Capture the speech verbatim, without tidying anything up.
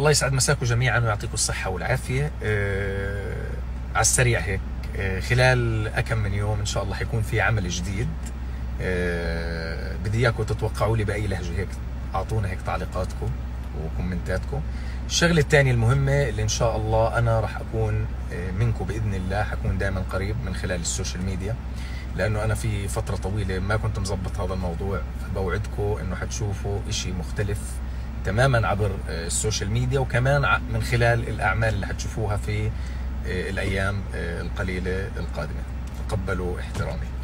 الله يسعد مساكم جميعا ويعطيكم الصحة والعافية. آه على السريع هيك، آه خلال أكم من يوم إن شاء الله حيكون في عمل جديد. آه بدي إياكم تتوقعوا لي بأي لهجة هيك، أعطونا هيك تعليقاتكم وكومنتاتكم. الشغلة الثانية المهمة اللي إن شاء الله أنا راح أكون منكم بإذن الله، حكون دائما قريب من خلال السوشيال ميديا، لأنه أنا في فترة طويلة ما كنت مزبط هذا الموضوع. فبوعدكم إنه حتشوفوا إشي مختلف تماما عبر السوشيال ميديا، وكمان من خلال الأعمال اللي حتشوفوها في الأيام القليلة القادمة. تقبلوا احترامي.